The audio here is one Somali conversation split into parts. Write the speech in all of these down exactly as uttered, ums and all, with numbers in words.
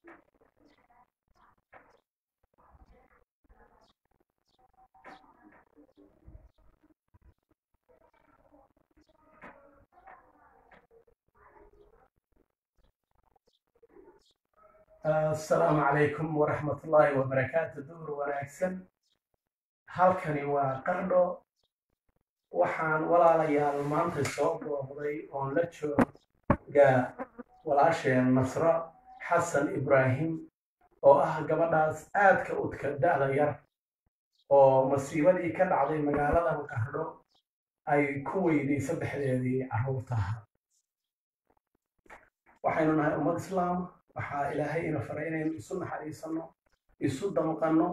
السلام عليكم ورحمة الله وبركاته. دور wanaagsan halkani waa qardho waxaan walaalayaal maanta soo booqday oon la joogaa walaasheen Nasra Xasan Ibraahim oo ah gabadhaas aadka udka da'da yar oo masiibadii ka dhacday magaalada Qardho ay ku weyday saddexdeedii carruurta waxaynu nahay ummad islaam waxaa ilaahay ina faray inaynu isu naxariisano isu damqanno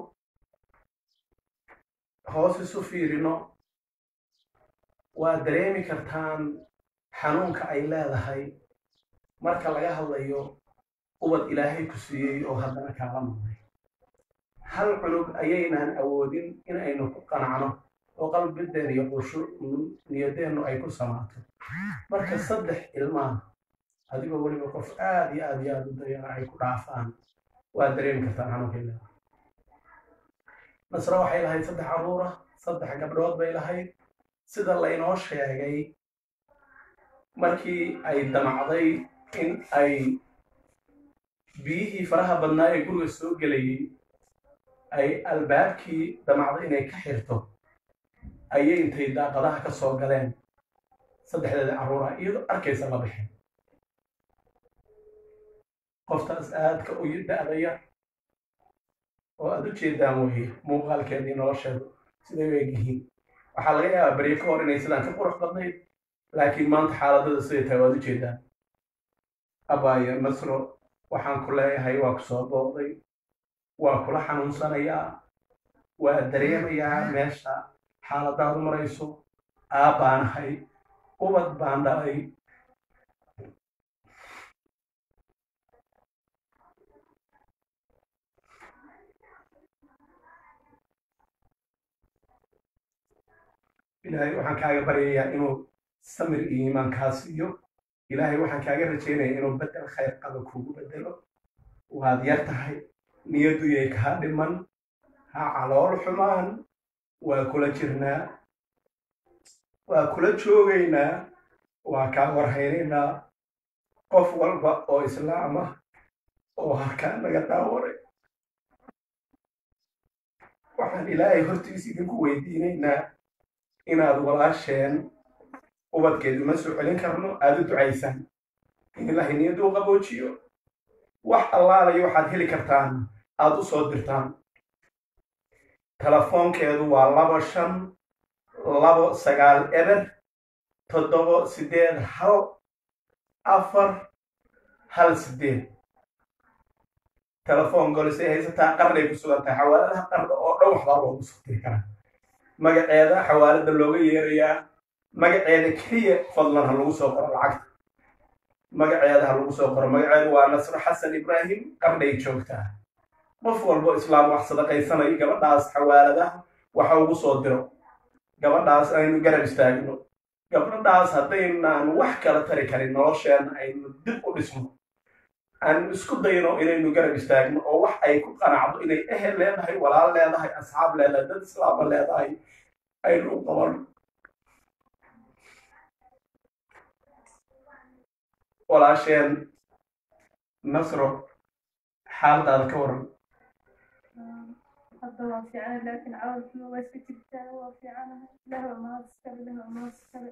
hoos isu fiirino waa dareemi kartaan xanuunka ay leedahay marka laga hadlayo ubad ilaahay ku siiyey oo haddana kaala noqday hal cunug ayaynaan awoodin inaynu ku qanacno oo qalbideena iyo qushu niyadeennu ay ku samaato marka saddex ilmaa adigoo weliba qof aad iyo aad iyo aad u dayana ay ku dhaafaan waa dareemi kartaan xanuunkay leedahay Nasra waxay lahayd saddex carruura saddex gabdhood bay lahayd sida laynoo sheegay markii ay damacday in ay biyihii faraha badnaa ee guriga soo gelayay ay albaabkii damacday inay ka xirto ayay intay daaqadaha ka soo galeen saddexdeeda carruura iyadoo arkaysa la bixin qoftaas aadka u da'da yar oo aad u jeedaan weeye muuqaalkeedii nolosheedu siday u egyihiin waxaa laga yaabaa beri ka hor inay sidaan ka qurux badnayd laakiin maanta xaaladada siday tahay waad u jeedaan abaayo Nasro waxaan ku leeyahay waa ku soo booqday waa kula xanuunsanayaa waa dareemayaa meesha xaaladaadu marayso aabbaanahay ubad baan dhalay ilaahay waxaan kaaga baryayaa inuu samir iyo iimaan kaa siiyo ilaahay waxaan kaaga rajaynayaa inuu bedel khayr qaba kugu bedelo waad yar tahay niyaddu yay kaa dhiman ha calool xumaan waa kula jirnaa waa kula joogaynaa waa kaa warhaynaynaa qof walba oo islaam ah oo halkaa naga daawaray waxaan ilaahay hortiis idinku weydiinaynaa inaad walaasheen ubadkeed uma soo celin karno aad u ducaysaan in ilaahay niyaddu u qaboojiyo wax allaalayo waxaad heli kartaan aad u soo dirtaan telefoonkeedu waa laba shan labo sagaal eber toddobo sideed hal afar hal sideed telefoon golisay haysataa qarnay ku sugan tahay xawaaladaha qarda oo dhan waxbaa loogu soo diri karaa magaceeda xawaalada looga yeerayaa magaceeda keliya fadlan ha lagu soo qoro lacagta magaceeda ha lagu soo qoro magaceedu waa Nasra Xasan Ibraahim qarnay joogtaa qof walbo islaam wax sadaqaysanay gabadhaas xawaaladaha waxa ugu soo diro gabadhaas aynu garab istaagno gabadhaas haddaynaan wax kala tari karin nolosheena aynu dib u dhisno aan isku dayno inaynu garab istaagno oo wax ay ku qanacdo inay ehel leedahay walaal leedahay asxaab leedahay dad islaama leedahay aynu u qabanno walaasheen Nasro xaaladaada ka waran hadda waa fiican laakiin cawdku waa iska jirtaa waa fiican lahu ma iskale lahu ma iskale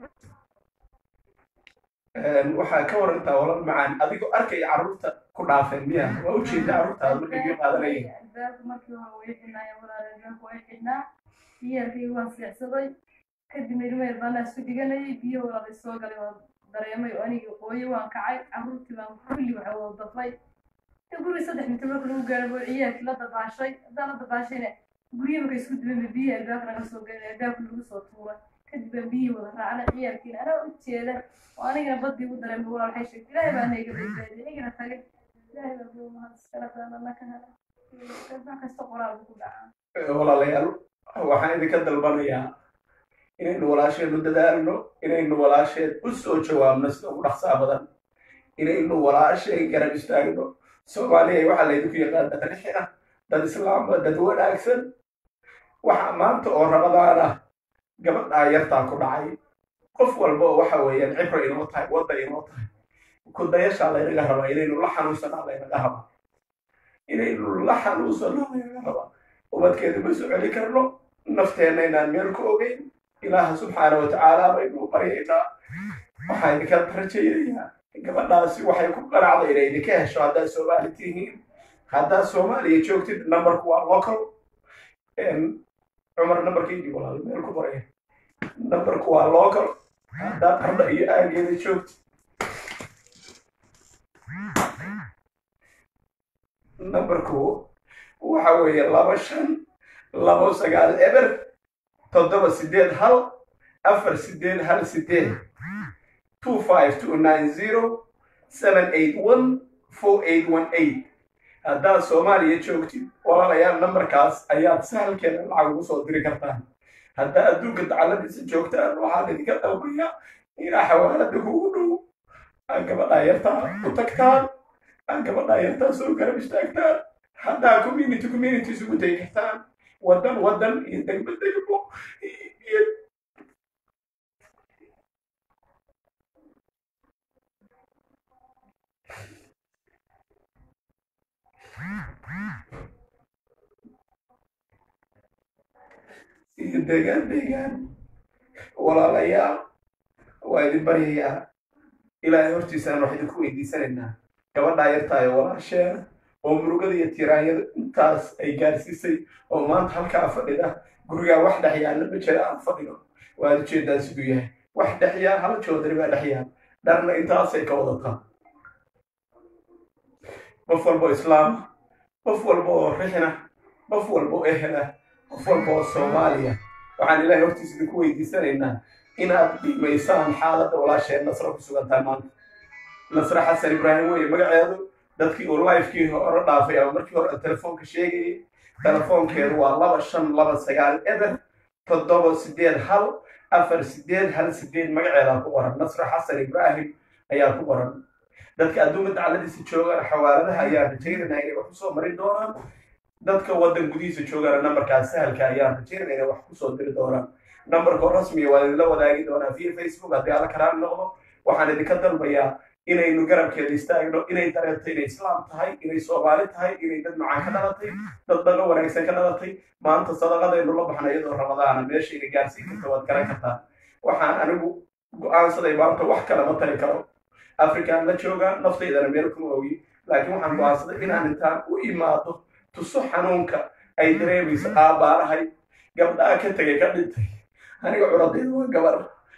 waxaa ka warantaa walal macaan adigoo arkay carruurta ku dhaafeen miya waa u jeeda carruurtaada markay biyo qaadanayeen albaabka markii hore way xidhnaaye walaal albaabka way xidhnaa biyaalkii waan seexsaday kadibna ilmaheel baanaa isu dhiganayay biyo walaalay soo galay waa dareemay oo anigii qooyo waan kacay carruurtii baan kulli waxa wada dafay guri saddex minto marka lagu gaaro boo ciyaalkii la dabaashay haddaan la dabaashayna guryo marka isku duwanba biyihi albaabka naga soo gelin albaabka lagu soo tuuray kadib baan biyihii wada raacna ciyaalkiina anaa u jeeda oo anigana baddii ugu dareemay walaal waxay sheegtay ilaahay baa anayga badbaadiyay anigana tagay ilaahay baa buu mahad iskala daanana ka hela wax kasta qoraalku ku dhacaa walaalayaal waxaan idinka dalbanayaa inaynu walaasheenu dadaalno inaynu walaasheed u soo jawaabno sida ugu dhaqsaa badan inaynu walaasheen garab istaagno soomaaliya waxaa laydinku yaqaan dad rixi ah dad islaam ah dad wanaagsan waxa maanta oo rabadaan ah gabadhaa yartaa ku dhacay qof walba oo waxa weeyaan cibro inoo tahay wadda inoo tahay kudayashaa laynaga rabaa inaynu la xanuunsanaa laynaga rabaa inaynu la xanuunsanaa laynaga rabaa ubadkeeda ma soo celi karno nafteenna inaan meel ku ogeyn ilaaha subxaana watacaala baynu baryaynaa waxaa idinka rajaynayaa gabadhaasi waxay ku qanacday inay idinka hesho haddaad soomaali tihiin haddaad soomaaliya joogtid numberku waa local cumar numberkaydii walaal meel ku qoraya numberku waa local haddaad qardha iyo aageeda joogtid numberku waxa weeye laba shan labo sagaal eber toddoba sideed hal afar sideed hal sideed two five two nine zero seven eight one four eight one eight haddaad soomaaliya joogtid walaalayaal numberkaas ayaad sahalkeeda lacag ugu soo diri kartaan haddaa adduunka dacaladiisa joogtaan waxaa idinka dalbayaa inaa xawaalada kugu dhow aan gabadhaa yartaa u tagtaan aan gabadhaa yartaa soo garab istaagtaan haddaa community community isugu dayi kartaan waddan waddan iyo degmo degmo iyo iyo deegaan deegaan walaalayaal waa idin baryayaa ilaahay hortiisaan wax idinku weydiisanaynaa gabadhaa yartaayo walaasheena oo murugada iyo tiraanyada intaas ay gaarsiisay oo maanta halkaa fadhida gurigaa wax dhex yaalla ma jira aan fadhino waad ujeedaa siduu yahay wax dhex yaal hala joodari baa dhex yaal dharna intaasay ka wadataa qof walba oo islaama qof walba oo rixina qof walba oo ehela qof walba oo soomaaliya waxaan ilaahay hortiisa idinku weydiisanaynaa inaad qiimaysaan xaaladda walaasheen nasro ku sugantaa maanta nasre xasan ibraahim weye magaceedu dadkii uu lifekii hore dhaafay ama markii hore aan telefoonka sheegayay telefoonkeedu waa laba shan laba sagaal eber toddoba sideed hal afar sideed hal sideed magaceedaa ku qoran nasre xasan ibraahim ayaa ku qoran dadka adduunka dacaladiisa joogaan xawaaladaha ayaa rajaynanaa inay wax kusoo marin doonaan dadka waddan gudihiisa joogaana numberkaas sahalka ayaa rajaynana inay wax kusoo diri doonaan numberkoo rasmiya waa idinla wadaagi doonaa via facebook haddii alla karaan noqdo waxaan idinka dalbayaa inaynu garabkeeda istaagno inay dareento inay islaam tahay inay soomaali tahay inay dad macaan ka dhalatay dad dhaga wanaagsan ka dhalatay maanta sadaqadaynu la baxna iyadoo ramadaana meeshayna gaarsiin karta waad garan kartaa waxaan anigu go-aansaday maanta wax kale ma tari karo afrikaan la joogaa naftaydana meel kuma ogi laakiin waxaan go-aansaday inaan intaan u imaado tuso xanuunka ay dareemayso aabbaarahay gabdhaha ka tegay ka dhintay aniga curadayda waa gabar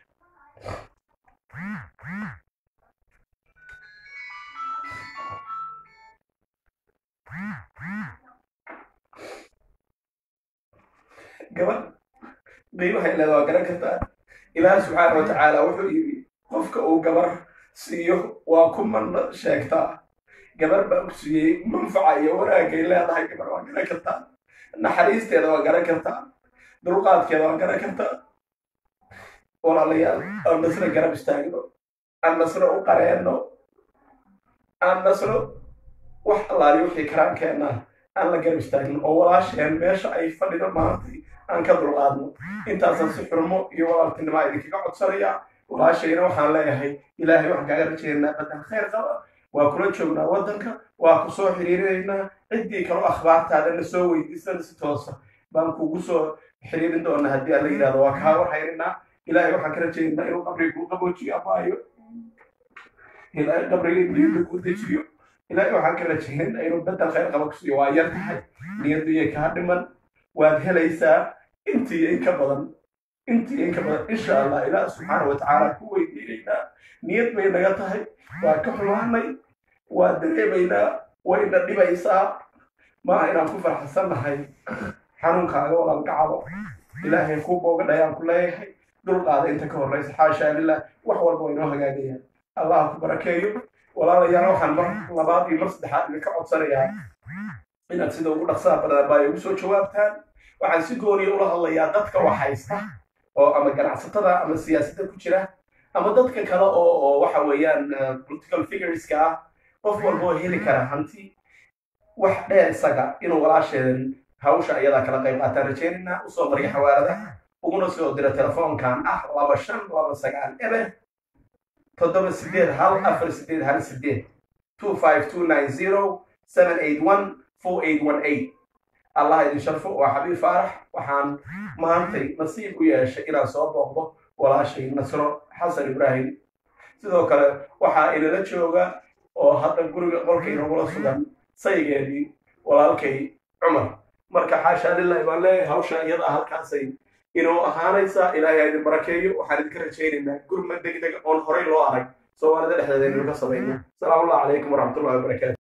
gabadh qiimahay leeda waa garan kartaa ilaahi subxaana watacaala wuxuu yidhi qofka uu gabar siiyo waa ku manna sheegtaa gabar baa ku siiyey manfaca iyo wanaagay leedahay gabar waa garan kartaa naxariisteeda waa garan kartaa dulqaadkeeda waa garan kartaa walaalayaal aan nasro garab istaagno aan nasro u qareenno aan nasro wax allaali wixii karaan keennaa aan la garab istaagno oo walaasheen meesha ay fadhido maantay aan ka dulqaadno intaasaan si xurmo iyo walaaltinimaa idinkaga codsanayaa walaashayna waxaan leeyahay ilaahay waxaan kaaga rajaynaa badan khayr qaba waa kula joognaa waddanka waa ku soo xiriirinaynaa ciddii kaloo akhbaartaada na soo weydiisana si toosa baan kugu soo xiriirin doonaa haddii aan la yidhahdo waa kaa warhayrinaa ilaahay waxaan ka rajaynaa inuu qabriga kuu qaboojiyo abaayo ilaahay qabriga diinka kuu dejiyo ilaahay waxaan ka rajaynaa inuu bedel khayr qaba kusiiyo waa yar tahay niyaduyay kaa dhiman waad helaysaa intii in ka badan intii in ka badan insha allah ilaah subxaana watacaala ku weydiinaynaa niyad bay naga tahay waa ka xumaanay waa dareemaynaa wayna dhibaysaa maaha inaan ku farxsannahay xanuunkaaga walaalgacado ilaahay kuu boogadhayaan ku leeyahay dulqaada inta ka horraysa xaashaa lilah wax walba waynoo hagaagayaan allah ku barakeeyo walaalayaal waxaan mar labaad iyo mar saddexaad idinka codsanayaa inaad sida ugu dhaqsaha badan baa ugu soo jawaabtaan waxaan si gooniya ula hadlayaa dadka wax haysta oo ama ganacsatada ama siyaasadda ku jira ama dadka kale oo oo waxa weeyaan political figureska ah qof walba oo heli kara hanti wax dheer isaga inuu walaasheedan hawsha ayadaa kala qayb qaataan rajeynayna usoo mariya xawaalada uguna soo dira telefoonkan ah laba shan laba sagaal eber toddoba sideed hal afar sideed hal sideed two five two nine zero seven eight one four eight one eight الله يدين شرفه وحبيب فرح وحان مهانتي نصيب وياش إلى صوبه ولا شيء نصر حسن إبراهيم sidoo kale waxa ila la jooga oo hadda guriga qolkayna wala sugan saygeedii walaalkay Umar marka xaasha lillahi baan leeyahay hawsha iyada halkaasay inuu ahaanaysa ilaahay idin barakeeyo waxaan idin rajaynaynaa gurmad degdeg oo horay loo arag Soomaalida dhexdeeda inuu ka sameeyo salaamu alaykum wa rahmatullahi wa barakatuh